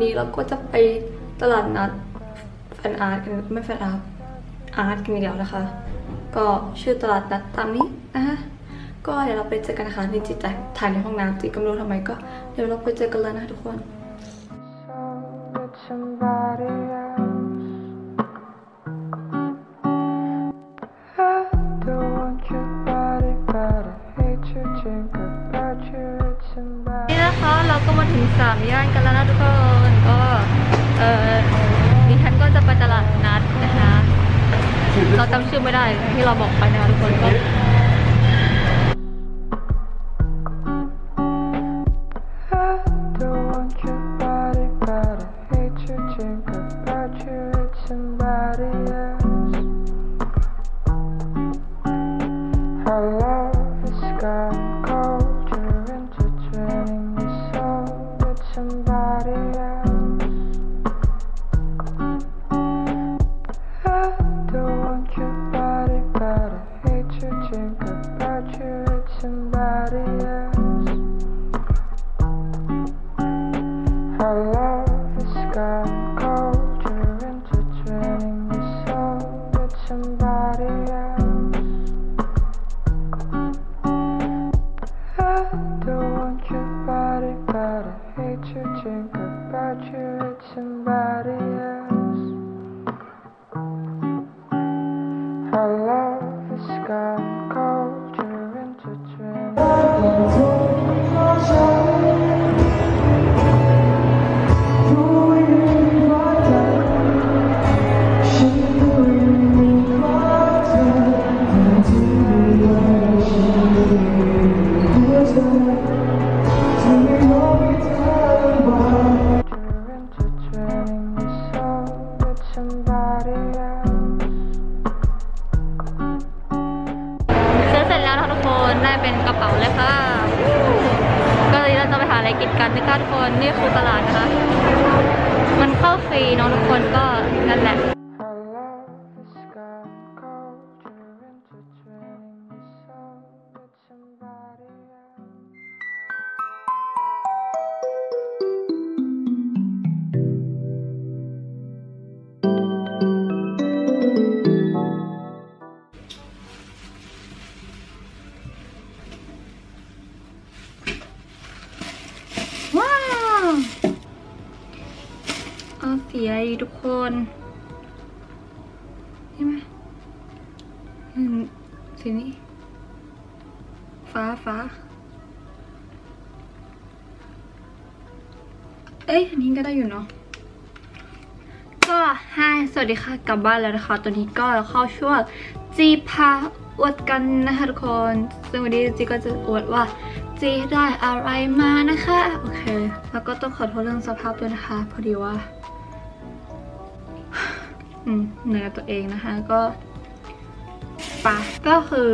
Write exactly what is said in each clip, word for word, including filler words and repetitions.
นี้เราก็จะไปตลาดนัดแฟนอาร์ตกันไม่แฟนอาร์ตอาร์ตกันอีกแล้วนะคะก็ชื่อตลาดนัดตามนี้นะคะก็เดี๋ยวเราไปเจอกันนะคะนี่จิตใจถ่ายในห้องน้ำจิก็ไม่รู้ทำไมก็เดี๋ยวเราไปเจอกันเลยนะทุกคนนี่นะคะเราก็มาถึงสามย่านกันแล้วนะทุกคนก็เออดิฉันก็จะไปตลาดนัดนะคะเราจำชื่อไม่ได้ที่เราบอกไปนะคะทุกคนก็กินกันนะคะทุกคนนี่คือตลาดนะคะมันเข้าฟรีเนาะทุกคนก็นั่นแหละสีอะไรทุกคนใช่ไหมสีนี้ฟ้าฟ้าเอ้ยอันนี้ก็ได้อยู่เนาะก็ให้สวัสดีค่ะกลับบ้านแล้วนะคะตอนนี้ก็เข้าช่วงจีพาอวดกันนะคะทุกคนซึ่งวันนี้จีก็จะอวดว่าจีได้อะไรมานะคะโอเคแล้วก็ต้องขอโทษเรื่องสภาพด้วยนะคะพอดีว่าอืมเหนื่อยตัวเองนะคะก็ปะก็คือ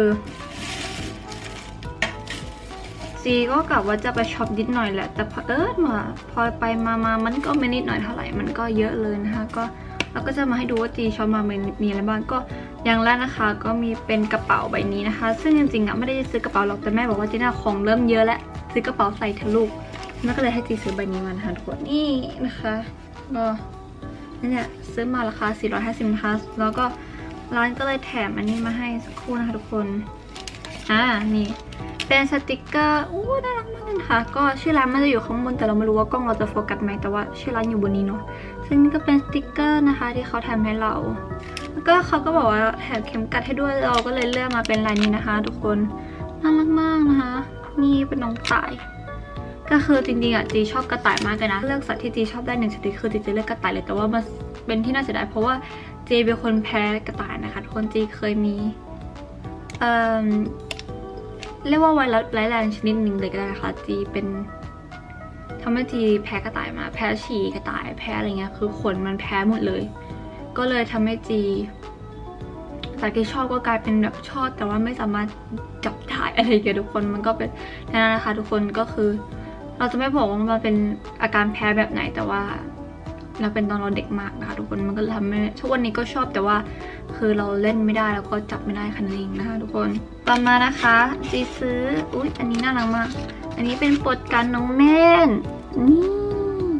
จีก็กลับว่าจะไปช็อปนิดหน่อยแหละแต่พอเออมาพอไปมามามันก็ไม่นิดหน่อยเท่าไหร่มันก็เยอะเลยนะคะก็เราก็จะมาให้ดูว่าจีช็อปมามีอะไรบ้างก็อย่างแรกนะคะก็มีเป็นกระเป๋าใบนี้นะคะซึ่งจริงๆอ่ะไม่ได้ซื้อกระเป๋าหรอกแต่แม่บอกว่าจีน่าของเริ่มเยอะแล้วซื้อกระเป๋าใส่ทะลุแม่ก็เลยให้จีซื้อใบนี้มานะคะทุกคนนี่นะคะก็นี่เนี่ยซื้อมาราคาสี่ร้อยห้าสิบนะคะแล้วก็ร้านก็เลยแถมอันนี้มาให้สักครู่นะคะทุกคนอ่านี่เป็นสติกเกอร์อู้น่ารักมากเลยค่ะก็ชื่อร้านมันจะอยู่ข้างบนแต่เราไม่รู้ว่ากล้องเราจะโฟกัสไหมแต่ว่าชื่อร้านอยู่บนนี้เนาะซึ่งนี่ก็เป็นสติกเกอร์นะคะที่เขาแถมให้เราแล้วก็เขาก็บอกว่าแถมเข็มกัดให้ด้วยเราก็เลยเลือกมาเป็นลายนี้นะคะทุกคนน่ารักมากนะคะนี่เป็นน้องต่ายก็คือจริงๆอ่ะจีชอบกระต่ายมากเลยนะเลือกสัตว์ที่จีชอบได้หนึ่งชนิดคือจีจะเลือกกระต่ายเลยแต่ว่ามันเป็นที่น่าเสียดายเพราะว่าจีเป็นคนแพ้กระต่ายนะคะทุกคนจีเคยมีเอ่อเรียกว่าไวรัสร้ายแรงชนิดหนึ่งเลยก็ได้ค่ะจีเป็นทำให้จีแพ้กระต่ายมาแพ้ฉี่กระต่ายแพ้อะไรเงี้ยคือขนมันแพ้หมดเลยก็เลยทำให้จีจากที่ชอบก็กลายเป็นแบบชอบแต่ว่าไม่สามารถจับถ่ายอะไรเงี้ยทุกคนมันก็เป็นนั่นนะคะทุกคนก็คือเราจะไม่บอกว่ามันเป็นอาการแพ้แบบไหนแต่ว่าเราเป็นตอนเราเด็กมากนะคะทุกคนมันก็ทำให้ทุกวันนี้ก็ชอบแต่ว่าคือเราเล่นไม่ได้แล้วก็จับไม่ได้คันเองนะคะทุกคนต่อมานะคะจีซื้ออุ๊ยอันนี้น่ารักมากอันนี้เป็นปลดกันน้องเม่นนี่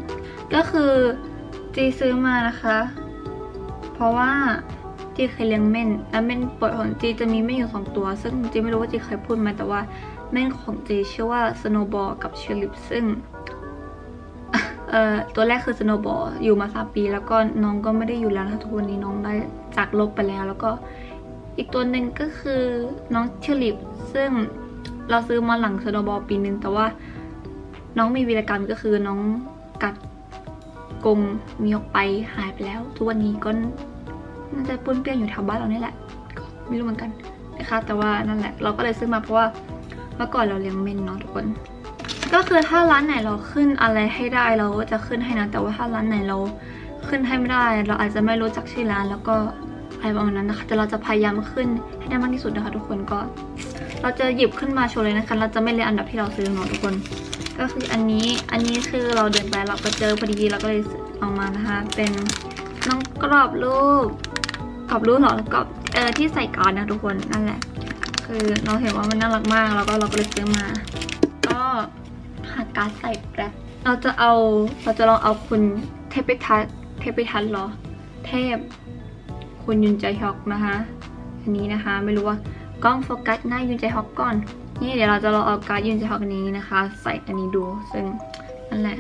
ก็คือจีซื้อมานะคะเพราะว่าจีเคยเลี้ยงเม่นและเม่นปล่อยของจีจะมีเม่นอยู่สองตัวซึ่งจีไม่รู้ว่าจีเคยพูดไหมแต่ว่าเม่นของจีชื่อว่า Snowball กับ Tulip ซึ่งเอ่อตัวแรกคือ Snowball อยู่มาสามปีแล้วก็น้องก็ไม่ได้อยู่แล้วนะทุกวันนี้น้องได้จากโลกไปแล้วแล้วก็อีกตัวหนึ่งก็คือน้อง Tulip ซึ่งเราซื้อมาหลัง Snowball ปีนึงแต่ว่าน้องมีวีรกรรมก็คือน้องกัดกรงมีออกไปหายไปแล้วทุกวันนี้ก็น่าจะปุ้นเปี้ยนอยู่แถวบ้านเรานี่แหละไม่รู้เหมือนกันนะคะแต่ว่านั่นแหละเราก็เลยซื้อมาเพราะว่าเมื่อก่อนเราเลี้ยงเม่นเนาะทุกคนก็คือถ้าร้านไหนเราขึ้นอะไรให้ได้เราก็จะขึ้นให้นะแต่ว่าถ้าร้านไหนเราขึ้นให้ไม่ได้เราอาจจะไม่รู้จักชื่อร้านแล้วก็อะไรประมาณนั้นนะคะแต่เราจะพยายามขึ้นให้ได้มากที่สุดนะคะทุกคนก็เราจะหยิบขึ้นมาโชว์เลยนะคะเราจะไม่เรียงอันดับที่เราซื้อเนาะทุกคนก็คืออันนี้อันนี้คือเราเดินไปเราก็เจอพอดีเราก็เลยเอามานะคะเป็นน้องกรอบรูปกรอบรูปหรอแล้วก็เออที่ใส่การ์ดนะทุกคนนั่นแหละคือเราเห็นว่ามันน่ารักมากแล้วก็เราก็เลยซื้อมาก็หาการ์ดใส่แป๊บเราจะเอาเราจะลองเอาคุณเทพทัศน์เทพทัศน์หรอเทพคุณยุนใจฮอกนะคะอันนี้นะคะไม่รู้ว่ากล้องโฟกัสหน้ายุนใจฮอกก่อนนี่เดี๋ยวเราจะลองเอาการ์ดยุนใจฮอกอันนี้นะคะใส่อันนี้ดูซึ่งนั่นแหละ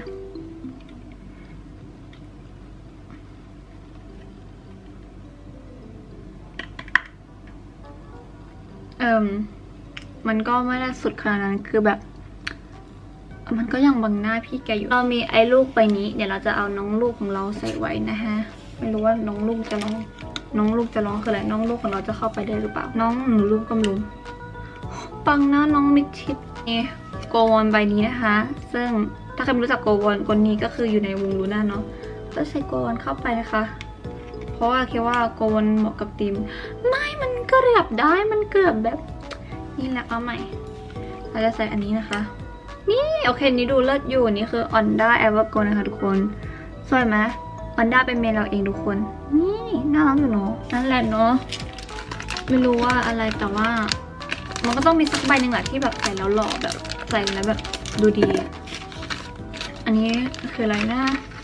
เอิมมันก็ไม่ได้สุดขนาดนั้นคือแบบมันก็ยังบังหน้าพี่แกอยู่เรามีไอ้ลูกใบนี้เดี๋ยวเราจะเอาน้องลูกของเราใส่ไว้นะฮะไม่รู้ว่าน้องลูกจะร้องน้องลูกจะร้องคืออะไรน้องลูกของเราจะเข้าไปได้หรือเปล่าน้องหนูลูกกำลุงปังหน้าน้องมิดชิดนี่โกวอนใบนี้นะคะซึ่งถ้าใครไม่รู้จักโกวอนคนนี้ก็คืออยู่ในวงลูน่าเนาะก็ใส่โกวอนเข้าไปนะคะเพราะว่าคิดว่าโกวอนเหมาะกับทีมไม่มันเกือบได้มันเกือบแบบนี่แหละเอาใหม่เราจะใส่อันนี้นะคะนี่โอเคนี่ดูเลิศอยู่นี่คือ Onda Evergo นะคะทุกคนสวยไหม Onda เป็นเมนเราเองทุกคนนี่น่ารักอยู่เนาะนั่นแหละเนาะไม่รู้ว่าอะไรแต่ว่ามันก็ต้องมีสักใบหนึ่งแหละที่แบบใส่แล้วหล่อแบบใส่แล้วแบบดูดีอ่ะอันนี้คืออะไรนะ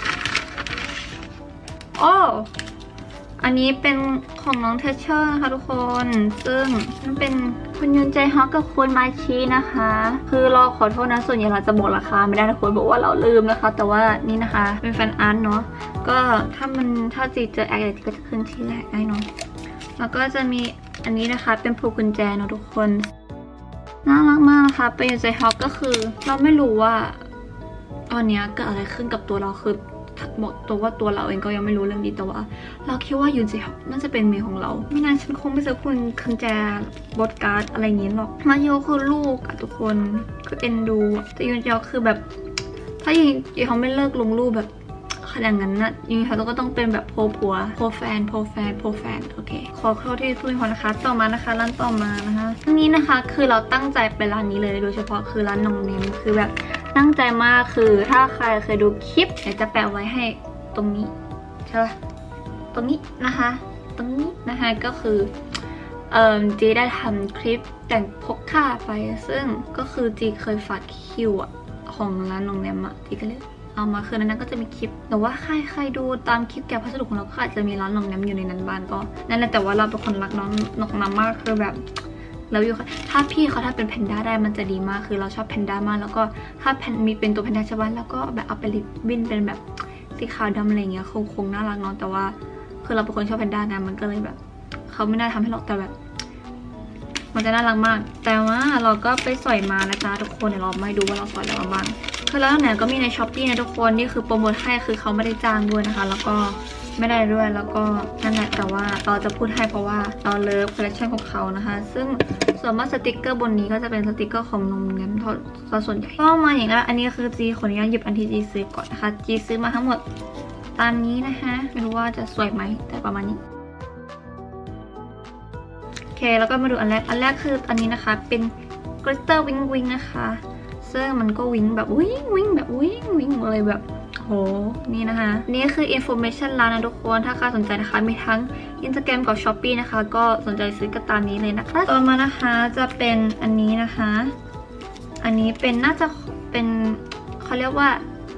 โอ้อันนี้เป็นของน้องเทเชอร์นะคะทุกคนซึ่งมันเป็นคุณยุนใจฮอกกับคุณมาชีนะคะคือเราขอโทษนะส่วนใหญ่เราจะบอกราคาไม่ได้นะคุณบอกว่าเราลืมนะคะแต่ว่านี่นะคะเป็นแฟนอาร์ตเนาะก็ถ้ามันถ้าจีเจอแอคอะไรก็จะขึ้นที่แรกได้เนาะแล้วก็จะมีอันนี้นะคะเป็นพวงกุญแจเนาะทุกคนน่ารักมากนะคะเป็นยุนใจฮอกก็คือเราไม่รู้ว่าตอนนี้เกิดอะไรขึ้นกับตัวเราคือหมดตัวว่าตัวเราเองก็ยังไม่รู้เรื่องนี้แต่ว่าเราคิดว่ายุนเจฮอกน่าจะเป็นเมย์ของเราไม่งั้นฉันคงไม่ซื้อคุณคันแจบอสการ์ดอะไรอย่างนี้หรอกมาโยคือลูกอะทุกคนคือเอ็นดูแต่ยุนเจฮอกคือแบบถ้ายุนเจฮอกไม่เลิกลงรูปแบบขนาดนั้นนะยุนเจฮอกก็ต้องเป็นแบบโพผัวโพแฟนโพแฟนโพแฟนโอเคขอโทษที่พูดพอนะคะต่อมานะคะร้านต่อมานะคะอันนี้นะคะคือเราตั้งใจไปร้านนี้เลยโดยเฉพาะคือร้านน้องเนมคือแบบตั้งใจมากคือถ้าใครเคยดูคลิปเดี๋ยวจะแปะไว้ให้ตรงนี้ใช่ปะตรงนี้นะคะตรงนี้นะคะก็คือเอ่อจีได้ทำคลิปแต่งพกค่าไปซึ่งก็คือจีเคยฝากคิวอะของร้านน้องแนมอะจีก็เลยเอามาคือในนั้นก็จะมีคลิปแต่ว่าใครใครดูตามคลิปแกะพัสดุของเราก็อาจจะมีร้านน้องแนมอยู่ในนั้นบ้างก็นั่นแหละแต่ว่าเราเป็นคนรักน้องน้องน้ำมากคือแบบแล้วอยู่ถ้าพี่เขาถ้าเป็นแพนด้าได้มันจะดีมากคือเราชอบแพนด้ามากแล้วก็ถ้าแพนมีเป็นตัวแพนด้าชาวบ้านแล้วก็แบบเอาไปริบบิ้นเป็นแบบสีขาวดำอะไรเงี้ยคงคงน่ารักเนาะแต่ว่าคือเราเป็นคนชอบแพนด้านะมันก็เลยแบบเขาไม่น่าทำให้เราแต่แบบมันจะน่ารักมากแต่ว่าเราก็ไปสอยมานะจ๊ะทุกคนเดี๋ยวเราไม่ดูว่าเราสอยอะไรมาบ้างคือแล้วไหนก็มีในช้อปปี้นะทุกคนนี่คือโปรโมทให้คือเขาไม่ได้จ้างด้วยนะคะแล้วก็ไม่ได้ด้วยแล้วก็นั่นแหละแต่ว่าเราจะพูดให้เพราะว่าเราเลิฟคอลเลคชันของเขานะคะซึ่งส่วนมากสติกเกอร์บนนี้ก็จะเป็นสติกเกอร์ของนมเงี้ยส่วนใหญ่ก็มาอย่างนั้นอันนี้คือจีขออนุญาตหยิบอันที่จีซื้อก่อนนะคะจีซื้อมาทั้งหมดตามนี้นะคะไม่รู้ว่าจะสวยไหมแต่ประมาณนี้โอเคแล้วก็มาดูอันแรกอันแรกคืออันนี้นะคะเป็นกลิตเตอร์วิงวิงนะคะซึ่งมันก็วิงแบบวิงวิงแบบวิงวิงเลยแบบโหนี่นะคะนี่คือ information ร้านนะทุกคนถ้าใครสนใจนะคะมีทั้ง Instagram กับ Shopee นะคะก็สนใจซื้อก็ตามนี้เลยนะคะต่อมานะคะจะเป็นอันนี้นะคะอันนี้เป็นน่าจะเป็นเขาเรียกว่า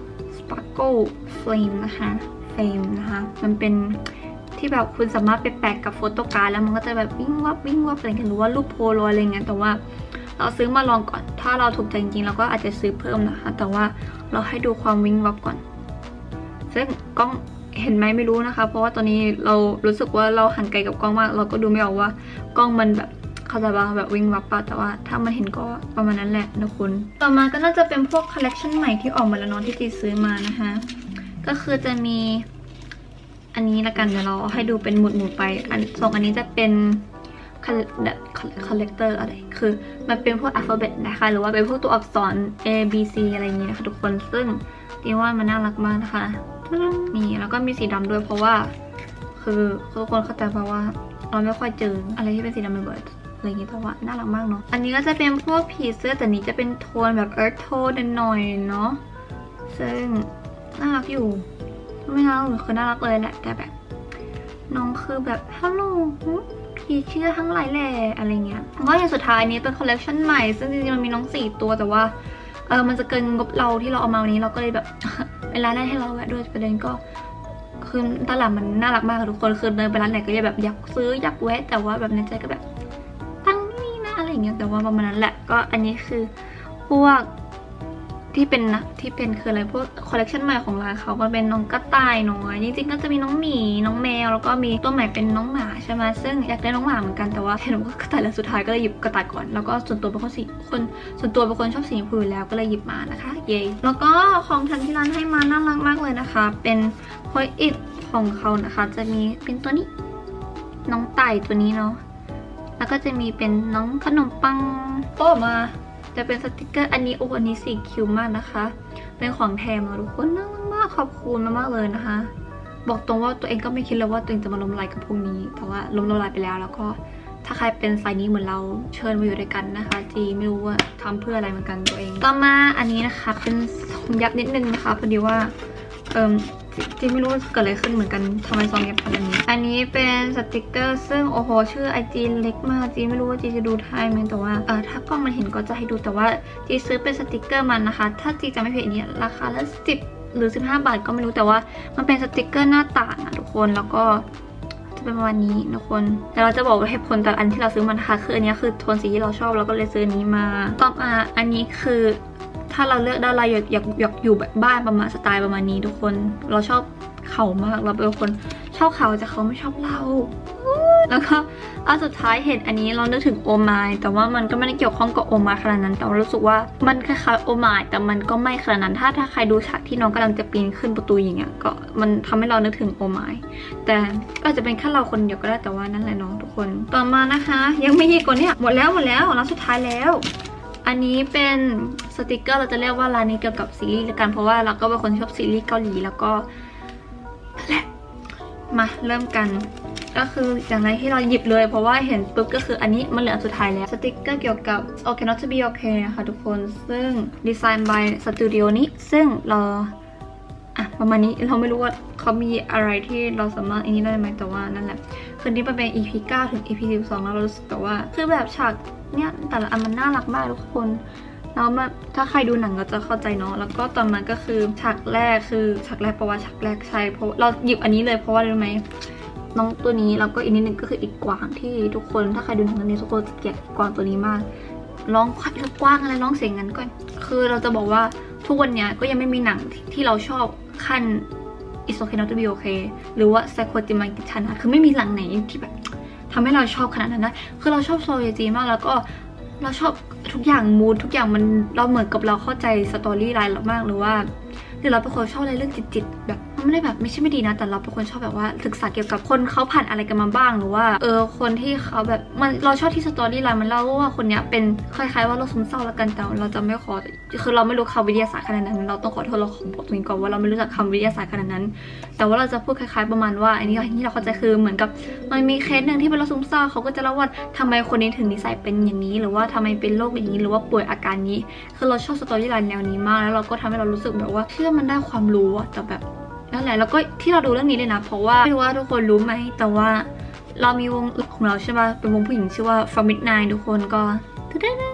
Sparkle Flame นะคะ Flame นะคะมันเป็นที่แบบคุณสามารถไปแปะกับโฟโต้การ์ดแล้วมันก็จะแบบวิ่งวับวิ่งวับอะไรกันหรือว่ารูปโพลอยอะไรเงี้ยแต่ว่าเราซื้อมาลองก่อนถ้าเราถูกใจจริงๆเราก็อาจจะซื้อเพิ่มนะคะแต่ว่าเราให้ดูความวิ่งวับก่อนซึ่งกล้องเห็นไหมไม่รู้นะคะเพราะว่าตอนนี้เรารู้สึกว่าเราหันไกลกับกล้องมากเราก็ดูไม่ออกว่ากล้องมันแบบเขาจะว่าแบบวิ่งวับปะแต่ว่าถ้ามันเห็นก็ประมาณนั้นแหละนะคุณต่อมาก็น่าจะเป็นพวกคอลเลกชันใหม่ที่ออกมาแล้วเนาะที่จีซื้อมานะคะก็คือจะมีอันนี้ละกันเดี๋ยวเราให้ดูเป็นหมุดหมู่ไปอันสองอันนี้จะเป็นแบบคอลเลกเตอร์อะไรคือมันเป็นพวกอัลฟาเบตนะคะหรือว่าเป็นพวกตัวอักษร A B C อะไรอย่างเงี้ยนะคะทุกคนซึ่งดีว่ามันน่ารักมากนะคะมีแล้วก็มีสีดำด้วยเพราะว่าคือทุกคนเข้าใจเพราะว่าเราไม่ค่อยเจออะไรที่เป็นสีดำบ่อยๆอะไรอย่างเงี้ยแต่ว่าน่ารักมากเนาะอันนี้ก็จะเป็นพวกผีเสื้อแต่นี้จะเป็นโทนแบบ earth tone หน่อยเนาะซึ่งน่ารักอยู่ไม่น่ารักหรือคือน่ารักเลยแหละแต่แบบน้องคือแบบฮัลโหลผีเชื่อทั้งหลายแหล่อะไรเงี้ยก็อย่างสุดท้ายนี้เป็นคอลเลคชันใหม่ซึ่งจริงๆมันมีน้องสี่ตัวแต่ว่าเออมันจะเกินงบเราที่เราเอามาวันนี้เราก็เลยแบบเวลาได้ให้เราแวะด้วยประเด็นก็คือตลาดมันน่ารักมากทุกคนคือเดินไปร้านไหนก็จะแบบอยากซื้ออยากแวะแต่ว่าแบบในใจก็แบบตั้งนี่นะอะไรเงี้ยแต่ว่าประมาณนั้นแหละก็อันนี้คือพวกที่เป็นนะที่เป็นคืออะไรพวกคอลเลกชันใหม่ของร้านเขาก็เป็นน้องกระต่ายน้อยจริงๆก็จะมีน้องหมีน้องแมวแล้วก็มีตัวใหม่เป็นน้องหมาใช่ไหมซึ่งอยากได้น้องหมาเหมือนกันแต่ว่าเห็นว่ากระต่ายแล้วสุดท้ายก็เลยหยิบกระต่ายก่อนแล้วก็ส่วนตัวเป็นคนสีคนส่วนตัวเป็นคนชอบสีผืนแล้วก็เลยหยิบมานะคะเย้แล้วก็ของทันที่ร้านให้มาน่ารักมากเลยนะคะเป็นโฮยอิดของเขานะคะจะมีเป็นตัวนี้น้องไต่ตัวนี้เนาะแล้วก็จะมีเป็นน้องขนมปังโป้มาจะเป็นสติกเกอร์อันนี้โอ้อันนี้สีคิวมากนะคะเป็นของแถมทุกคนน่ารักมากขอบคุณมากๆเลยนะคะบอกตรงว่าตัวเองก็ไม่คิดเลยว่าตัวเองจะมาล้มละลายกับพวกนี้แต่ว่าล้มละลายไปแล้วแล้วก็ถ้าใครเป็นสายนี้เหมือนเราเชิญมาอยู่ด้วยกันนะคะจีไม่รู้ว่าทำเพื่ออะไรเหมือนกันตัวเองต่อมาอันนี้นะคะเป็นซองยับนิดนึงนะคะพอดีว่าเอ่อจีไม่รู้เกิดอะไรขึ้นเหมือนกันทำไมซองยับขนาดนี้อันนี้เป็นสติกเกอร์ซึ่งโอ้โหชื่อไอจีเล็กมากจีไม่รู้ว่าจีจะดูได้ไหมแต่ว่าเออถ้ากล้องมันเห็นก็จะให้ดูแต่ว่าจีซื้อเป็นสติกเกอร์มันนะคะถ้าจีจะไม่ผิดเนี่ยราคาละสิบหรือสิบห้าบาทก็ไม่รู้แต่ว่ามันเป็นสติกเกอร์หน้าต่างนะทุกคนแล้วก็จะเป็นประมาณนี้ทุกคนแต่เราจะบอกว่าเหตุผลแต่อันที่เราซื้อมันนะคะคืออันนี้คือโทนสีที่เราชอบเราก็เลยซื้ออันนี้มาต่อมาอันนี้คือถ้าเราเลือกได้เราอยากอยากอยากอยู่แบบบ้านประมาณสไตล์ประมาณนี้ทุกคนเราชอบเขามากเราเป็นคนชอบเขาแต่เขาไม่ชอบเราแล้วก็อันสุดท้ายเห็นอันนี้เรานึกถึงโอมายแต่ว่ามันก็ไม่ได้เกี่ยวข้องกับโอมายขนาดนั้นแต่รู้สึกว่ามันคล้ายๆโอมายแต่มันก็ไม่ขนาดนั้นถ้าถ้าใครดูฉากที่น้องกำลังจะปีนขึ้นประตูอย่างเงี้ยก็มันทำให้เรานึกถึงโอมายแต่ก็จะเป็นแค่เราคนเดียวก็ได้แต่ว่านั่นแหละน้องทุกคนต่อมานะคะยังไม่ยี่กว่านี้หมดแล้วหมดแล้วร้านสุดท้ายแล้วอันนี้เป็นสติกเกอร์เราจะเรียกว่าร้านนี้เกี่ยวกับซีรีส์ละกันเพราะว่าเราก็เป็นคนชอบซีรีส์เกาหลีแล้วก็แหละมาเริ่มกันก็คืออย่างไรที่เราหยิบเลยเพราะว่าเห็นปุ๊บก็คืออันนี้มันเหลือสุดท้ายแล้วสติกเกอร์เกี่ยวกับ Okay Not to Be Okay นะคะทุกคนซึ่งดีไซน์ by สตูดิโอนี้ซึ่งเราอ่ะประมาณนี้เราไม่รู้ว่าเขามีอะไรที่เราสามารถอันนี้ได้ไหมแต่ว่านั่นแหละคืนนี้มันเป็น อี พี เก้าถึง อี พี สิบสองแล้วเรารู้สึกแต่ว่าคือแบบฉากเนี้ยแต่ละอันมันน่ารักมากทุกคนแล้วมาถ้าใครดูหนังก็จะเข้าใจเนาะแล้วก็ตอนนั้นก็คือฉากแรกคือฉากแรกเพราะว่าฉากแรกใช่เพราะเราหยิบอันนี้เลยเพราะว่ารู้ไหมน้องตัวนี้แล้วก็อีกนิดนึงก็คืออีกกวางที่ทุกคนถ้าใครดูหนังเรื่องนี้ทุกคนจะเกลียดกวางตัวนี้มากร้องควายกวางอะไรร้องเสียงงั้นก่อนคือเราจะบอกว่าทุกวันนี้ก็ยังไม่มีหนังที่เราชอบขั้น It's Okay Not to Be Okay หรือว่า Psycho-Dimension นะคือไม่มีหนังไหนที่แบบทำให้เราชอบขนาดนั้นนะคือเราชอบโซเยจีมากแล้วก็เราชอบทุกอย่างมูดทุกอย่างมันเราเหมือนกับเราเข้าใจสตอรี่ไลน์เรามากหรือว่าหรือเราเป็นคนชอบอะไรเรื่องจิตๆแบบมันไม่ได้แบบไม่ใช่ไม่ดีนะแต่เราเป็นคนชอบแบบว่าศึกษาเกี่ยวกับคนเขาผ่านอะไรกันมาบ้างหรือว่าเออคนที่เขาแบบมันเราชอบที่สตอรี่ไลน์มันเล่าว่าคนนี้เป็นคล้ายๆว่าเราซึมเศร้าแล้วกันแต่เราจะไม่ขอคือเราไม่รู้คำวิทยาศาสตร์ขนาดนั้นเราต้องขอโทษเราขอบอกตรงนี้ก่อนว่าเราไม่รู้จักคำวิทยาศาสตร์ขนาดนั้นแต่ว่าเราจะพูดคล้ายๆประมาณว่าอันนี้ที่เราเข้าใจคือเหมือนกับมันมีเคสหนึ่งที่เป็นโรคซึมเศร้าเขาก็จะเล่าว่าทำไมคนนี้ถึงนิสัยเป็นอย่างนี้หรือว่าทำไมเป็นโรคอย่างนี้หรือว่าป่วยอาการนี้คือเราชอบสตอรี่ไลน์แนวนี้มากแล้วเราก็ทำให้เรารู้สึกแบบว่าเชื่อมันได้ความรู้อะแต่แบบนั่นแหละแล้วก็ที่เราดูเรื่องนี้เลยนะเพราะว่าไม่รู้ว่าทุกคนรู้ไหมแต่ว่าเรามีวงของเราใช่ป่ะเป็นวงผู้หญิงชื่อว่า From Midnight ทุกคนก็ค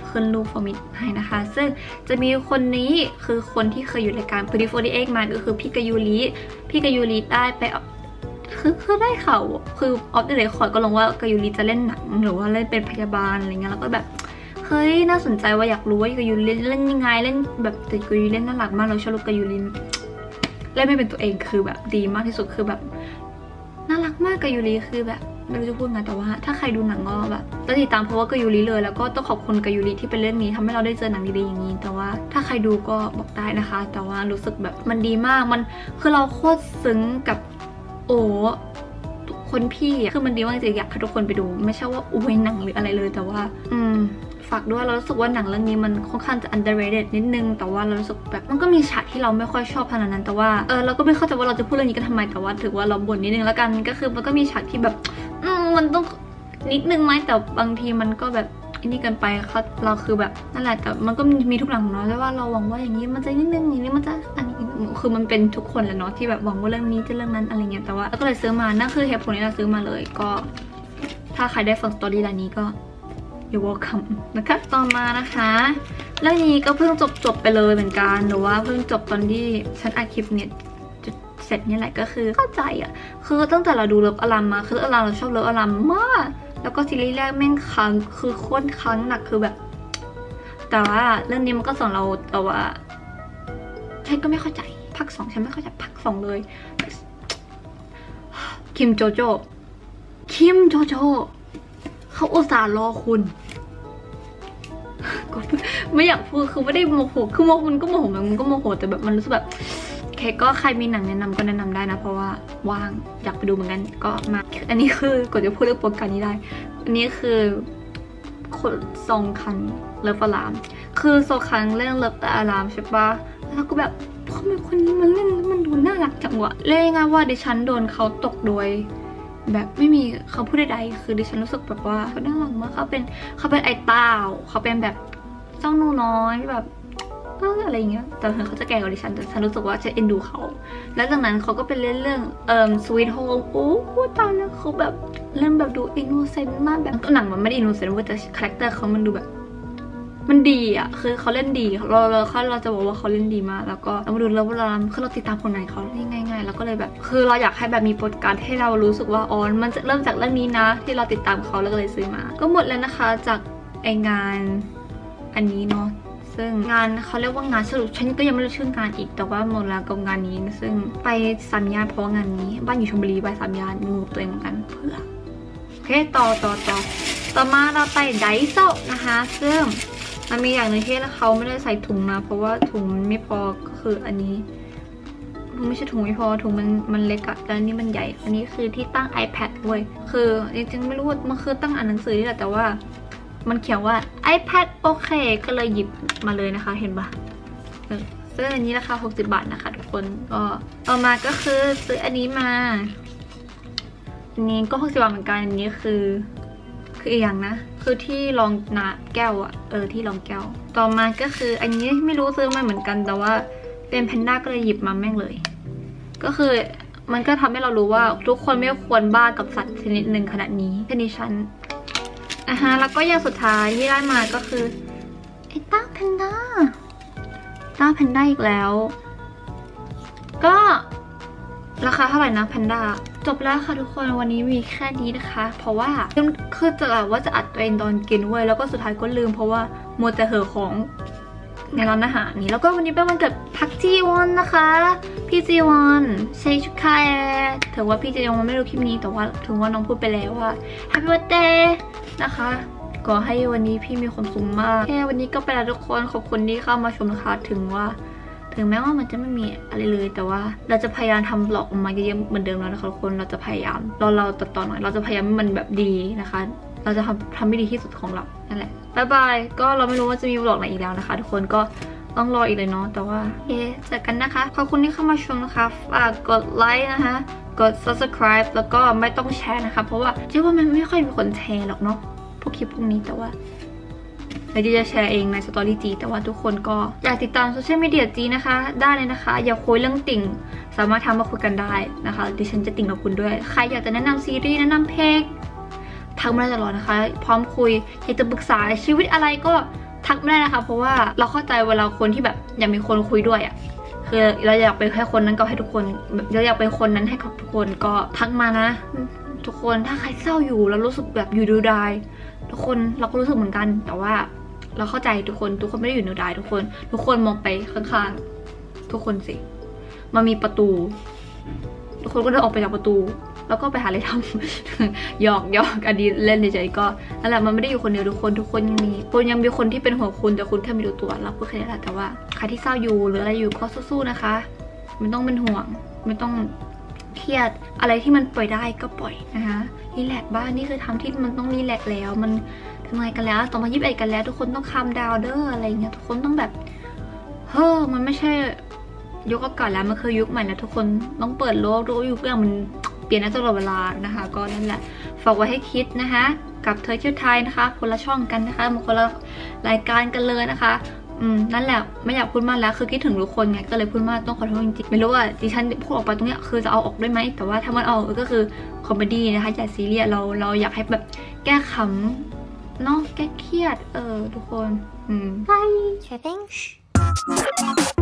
ขึ้นรูปฟอร์มิตให้นะคะซึ่งจะมีคนนี้คือคนที่เคยอยู่รายการ Pretty สี่สิบแปด มาก็คือพี่กายูริพี่กายูริได้ไปคือคือได้ข่าวคือออฟเดอะเรคคอร์ดก็ลงว่ากายูริจะเล่นหนังหรือว่าเล่นเป็นพยาบาลอะไรเงี้ยแล้วก็แบบเฮ้ยน่าสนใจว่าอยากรู้ว่ากายูริเล่นเล่นยังไงเล่นแบบแต่กายูริเล่นน่ารักมากเราชอบลูกกายูริเล่นไม่เป็นตัวเองคือแบบดีมากที่สุดคือแบบน่ารักมากกายูริคือแบบไม่รู้จะพูดไงแต่ว่าถ้าใครดูหนังก็แบบต้องติดตามเพราะว่ากายูริเลยแล้วก็ต้องขอบคุณกายูริที่เป็นเรื่องนี้ทำให้เราได้เจอหนังดีๆอย่างนี้แต่ว่าถ้าใครดูก็บอกได้นะคะแต่ว่ารู้สึกแบบมันดีมากมันคือเราโคตรซึ้งกับโอ้คนพี่คือมันดีมากจริงอยากให้ทุกคนไปดูไม่ใช่ว่าอุ้ยหนังหรืออะไรเลยแต่ว่าอืมฝากด้วยเรารู้สึกว่าหนังเรื่องนี้มันค่อนข้างจะ underrated นิดนึงแต่ว่าเรารู้สึกแบบมันก็มีฉากที่เราไม่ค่อยชอบขนาดนั้นแต่ว่าเออเราก็ไม่เข้าใจว่าเราจะพูดเรื่องนี้กันทำไมแต่ว่าถือว่าเราบ่นนิดนึงแล้วกันก็คือมันก็มีฉากที่แบบอืมมันต้องนิดนึงไหมแต่บางทีมันก็แบบอันนี้เกินไปเขาเราคือแบบนั่นแหละแต่มันก็มีทุกหนังเนาะแต่ว่าเราหวังว่าอย่างนี้มันจะนิดนึงอย่างนี้มันจะอันนี้คือมันเป็นทุกคนแหละเนาะที่แบบหวังว่าเรื่องนี้จะเรื่องนั้นอะไรเงี้ยแต่ว่าก็เลยซื้อมานั่นคือเหตุผลที่เราซื้อมาเลยก็ถ้าใครได้ฟังสตอรี่รายนี้ก็You're welcome นะคะต่อมานะคะเรื่องนี้ก็เพิ่งจบจบไปเลยเหมือนกันหรือว่าเพิ่งจบตอนที่ฉันอัดคลิปเนี่ยเสร็จนี่แหละก็คือเข้าใจอ่ะคือตั้งแต่เราดูเลิฟอลัมมาคือเลิฟอลัมเราชอบเลิฟอลัมมากแล้วก็ซีรีส์แรกแม่งค้างคือโคตรค้างหนักคือแบบแต่ว่าเรื่องนี้มันก็สอนเราแต่ว่าฉันก็ไม่เข้าใจภาคสองฉันไม่เข้าใจภาคสองเลยคิมโจโจคิมโจโจเขาอุตส่าห์รอคุณก็ไม่อยากพูดคือไม่ได้โมโหคือโมโหมันก็โมโหมันก็โมโหแต่แบบมันรู้สึกแบบแค่ก็ใครมีหนังแนะนำก็แนะนำได้นะเพราะว่าว่างอยากไปดูเหมือนกันก็มาอันนี้คือกดจะพูดเรื่องโปรแกรมนี้ได้อันนี้คือคนทรงคันเลิฟอารามคือโซคังเรื่องเลิฟอารามใช่ปะแล้วก็แบบทำไมคนนี้มันเล่นมันดูน่ารักจังวะเล่นง่ายว่าดิฉันโดนเขาตกโดยแบบไม่มีเขาพูดใดๆคือดิฉันรู้สึกแบบว่าเขาน่ารักมากเขาเป็นเขาเป็นไอ้เต้าเขาเป็นแบบเจ้าหนูน้อยแบบอะไรเงี้ยแต่เขาจะแก่กว่าดิฉันแต่ฉันรู้สึกว่าจะเอ็นดูเขาแล้วจากนั้นเขาก็เป็นเล่นเรื่องเอ่อ Sweet Home โอ้โหตายแล้วเขาแบบเล่นแบบดูอินโนเซนต์มากแบบหนังมันไม่ได้อินโนเซนต์แต่คาแรคเตอร์เขามันดูแบบมันดีอ่ะคือเขาเล่นดีเราเราเขาเราจะบอกว่าเขาเล่นดีมากแล้วก็เรามาดูแล้วเวลาคือเราติดตามผลงานเขาง่ายๆแล้วก็เลยแบบคือเราอยากให้แบบมีโปรดการให้เรารู้สึกว่าอ๋อมันจะเริ่มจากเรื่องนี้นะที่เราติดตามเขาแล้วก็เลยซื้อมาก็หมดแล้วนะคะจากไองานอันนี้เนาะซึ่งงานเขาเรียกว่างานสรุปฉันก็ยังไม่รู้ชื่องานอีกแต่ว่าหมดแล้วกับงานนี้ซึ่งไปสามย่านเพราะงานนี้บ้านอยู่ชลบุรีไปสามย่านงูตัวเองเหมือนกันเพื่อโอเคต่อต่อต่อต่อมาเราไปไดโซนะคะซึ่งมันมีอย่างหนึ่งที่เขาไม่ได้ใส่ถุงนะเพราะว่าถุงมันไม่พอก็คืออันนี้ไม่ใช่ถุงไม่พอถุงมันมันเล็กอะแต่อันนี้มันใหญ่อันนี้คือที่ตั้ง iPad เว้ยคือจริงๆไม่รู้ว่ามันคือตั้งอ่านหนังสือนี่แหละแต่ว่ามันเขียนว่า iPad โอเคก็เลยหยิบมาเลยนะคะเห็นปะซื้ออันนี้ราคาหกสิบบาทนะคะทุกคนก็ต่อมาก็คือซื้ออันนี้มาอันนี้ก็หกสิบบาทเหมือนกันอันนี้คือคืออีกอย่างนะคือที่รองน้ำแก้วอะเออที่รองแก้วต่อมาก็คืออันนี้ไม่รู้ซื้อมาเหมือนกันแต่ว่าเป็นแพนด้าก็เลยหยิบมาแม่งเลยก็คือมันก็ทำให้เรารู้ว่าทุกคนไม่ควรบ้ากับสัตว์ชนิดหนึ่งขนาดนี้แค่นี้ฉันอ่ะฮะแล้วก็อย่างสุดท้ายที่ได้มาก็คือไอ้ต้าแพนด้าต้าแพนด้าอีกแล้วก็ราคาเท่าไหร่นะแพนด้าจบแล้วค่ะทุกคนวันนี้มีแค่นี้นะคะเพราะว่าคือจะแบบว่าจะอัดตัวเองตอนกินเว้ยแล้วก็สุดท้ายก็ลืมเพราะว่ามัวแต่เห่อของในร้านอาหารนี้แล้วก็วันนี้เป็นวันเกิดพักจีวอนนะคะพี่จีวอนเซชุคายถือว่าพี่จีวอนไม่รู้คลิปนี้แต่ว่าถึงว่าน้องพูดไปแล้วว่า Happy Birthday นะคะขอให้วันนี้พี่มีความสุขมากแค่วันนี้ก็ไปแล้วทุกคนขอบคุณที่เข้ามาชมนะคะถึงว่าถึงแม้ว่ามันจะไม่มีอะไรเลยแต่ว่าเราจะพยายามทำบล็อกออกมาเยอะๆเหมือนเดิมแล้วนะคะทุกคนเราจะพยายามเราเราตัดต่อหน่อยเราจะพยายามให้มันแบบดีนะคะเราจะทำทำให้ดีที่สุดของเรานั่นแหละบ๊ายบายก็เราไม่รู้ว่าจะมีบล็อกไหนอีกแล้วนะคะทุกคนก็ต้องรออีกเลยเนาะแต่ว่าเย้เจอกันนะคะขอบคุณที่เข้ามาชมนะคะฝากกดไลค์นะคะกด subscribe แล้วก็ไม่ต้องแชร์นะคะเพราะว่าเชื่อว่ามันไม่ค่อยมีคนแชร์หรอกเนาะพวกคลิปพวกนี้แต่ว่าเราจะแชร์เองในสตอรี่จีแต่ว่าทุกคนก็อยากติดตามโซเชียลมีเดียจีนะคะได้เลยนะคะอย่าคุยเรื่องติ่งสามารถทำมาคุยกันได้นะคะดิฉันจะติ่งกับคุณด้วยใครอยากจะแนะนำซีรีส์แนะนำเพลงทักมาได้ตลอดนะคะพร้อมคุยอยากจะปรึกษาชีวิตอะไรก็ทักไม่ได้นะคะเพราะว่าเราเข้าใจเวลาคนที่แบบอยากมีคนคุยด้วยอ่ะคือเราอยากเป็นแค่คนนั้นก็ให้ทุกคนเราอยากเป็นคนนั้นให้กับทุกคนก็ทักมานะทุกคนถ้าใครเศร้าอยู่แล้วรู้สึกแบบอยู่ดูดายทุกคนเราก็รู้สึกเหมือนกันแต่ว่าเราเข้าใจทุกคนทุกคนไม่ได้อยู่ดูดายทุกคนทุกคนมองไปข้างๆทุกคนสิมันมีประตูทุกคนก็เดินออกไปจากประตูแล้วก็ไปหาอะไรทำหยอกหยอกอดีตเล่นเฉยๆก็นั่นแหละมันไม่ได้อยู่คนเดียวทุกคนทุกคนยังมีคุณยังมีคนที่เป็นห่วงคุณแต่คุณแค่ไม่รู้ตัวเราพูดแค่นี้แหละแต่ว่าใครที่เศร้าอยู่หรืออะไรอยู่ก็สู้ๆนะคะไม่ต้องเป็นห่วงไม่ต้องเครียดอะไรที่มันปล่อยได้ก็ปล่อยนะคะรีแลกซ์บ้างนี่คือทำที่มันต้องรีแลกซ์แล้วมันทำไงกันแล้วสองพันยี่สิบเอ็ดกันแล้วทุกคนต้องคามดาวเดอร์อะไรเงี้ยทุกคนต้องแบบเฮ้อมันไม่ใช่ยุคเก่าแล้วมันคือยุคใหม่แล้วทุกคนต้องเปิดโลกดูยุคอย่างมันเปลี่ยนได้ตลอดเวลานะคะก็นั่นแหละฝากไว้ให้คิดนะคะกับเธอเที่ยวไทยนะคะคนละช่องกันนะคะมันคนละรายการกันเลยนะคะอืมนั่นแหละไม่อยากพูดมากแล้วคือคิดถึงทุกคนไงก็เลยพูดมากต้องขอโทษจริงๆไม่รู้ว่าดิฉันพูดออกไปตรงเนี้ยคือจะเอาออกได้ไหมแต่ว่าถ้ามันเอาก็คือคอมเมดี้นะคะอย่าซีเรียสเราเราอยากให้แบบแก้ขำเนาะแก้เครียดเออทุกคนอืม Bye.